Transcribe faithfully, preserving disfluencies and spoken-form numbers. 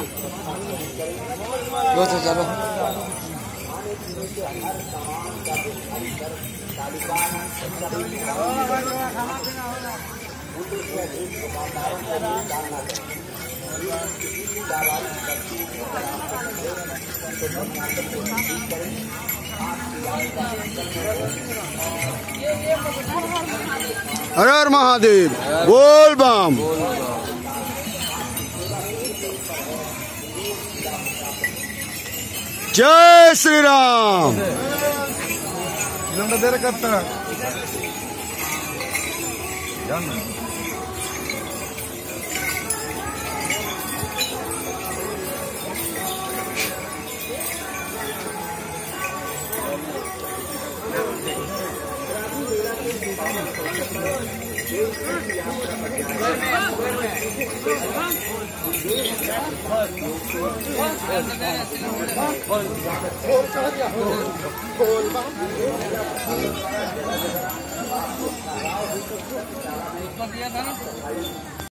लो तो चलो। हर हर महादेव, बोल बम। जय श्री राम। देर करता